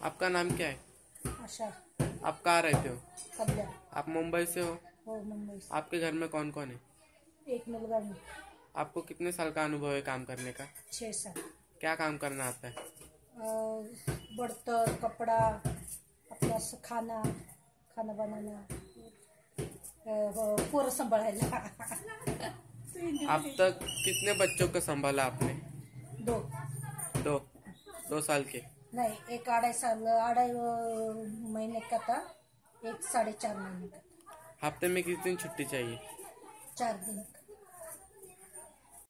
आपका नाम क्या है? आशा। आप कहाँ रहते हो? कबला। आप मुंबई से हो? मुंबई से। आपके घर में कौन कौन है? एक मुलगा में। आपको कितने साल का अनुभव है काम करने का? 6 साल। क्या काम करना आता है? बर्तन, कपड़ा, अपना खाना खाना बनाना, पोरं सांभाळायला। अब तक कितने बच्चों को संभाला आपने? 2। 2 साल के? नहीं, एक 2.5 महीने का था, एक 4.5 महीने का था। हफ्ते में कितनी दिन छुट्टी चाहिए? 4 दिन का।